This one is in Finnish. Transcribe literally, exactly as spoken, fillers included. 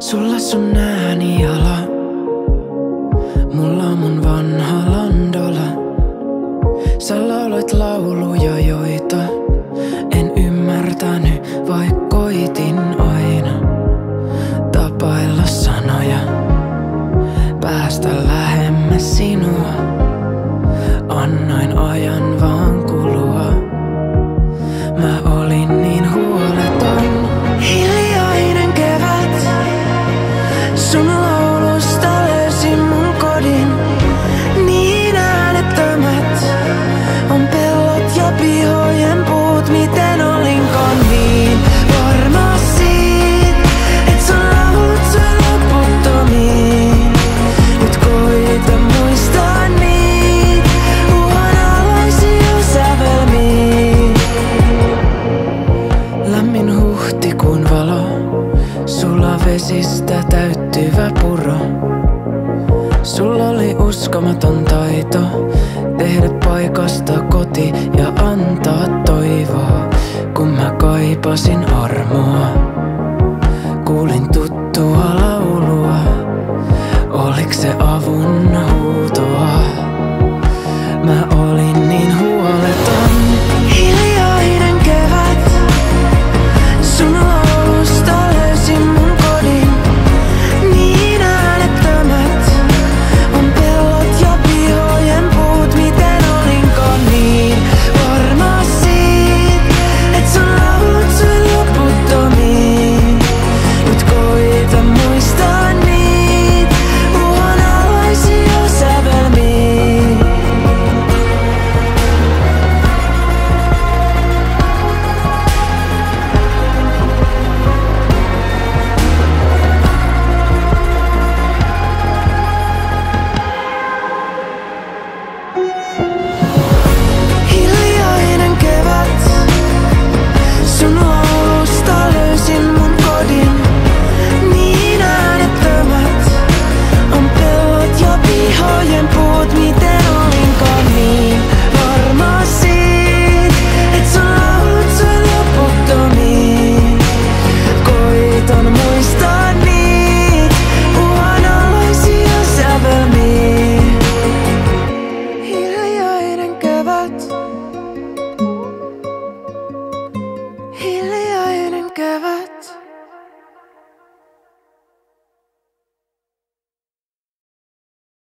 Sulla sun ääni jala, mulla mun vanha landola. Sä lauloit lauluja, joita en ymmärtänyt, vaik koitin aina tapailla sanoja, päästä lähemmäs sinua. Annoin ajan vaan kulua. Mä olin niin huoleton. Hiljainen kevät, sun laulusta löysin mun kodin. Niin äänettömät on pellot ja pihojen puut, miten olinkaan niin varma siitä, et sun laulut soi loputtomiin. Nyt koita muistaa niitä uhanalaisia sävelmiä. Lämmin huhtikuun valo, sulavesistä täyttyvä puro. Sulla oli uskomaton taito tehdä paikasta koti ja antaa toivoa, kun mä kaipasin armoa. Kuulin tuttua laulua, oliks se avun huutoa? Mä